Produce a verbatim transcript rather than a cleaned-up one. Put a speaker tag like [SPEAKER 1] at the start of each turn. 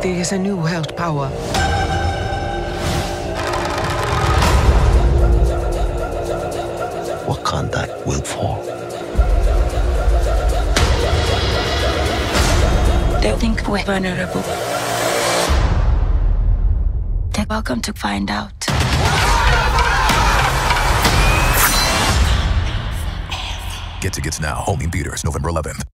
[SPEAKER 1] There is a new world power.
[SPEAKER 2] Wakanda will fall.
[SPEAKER 3] They think we're vulnerable. They're welcome to find out.
[SPEAKER 4] Get tickets now. Only in theaters November eleventh.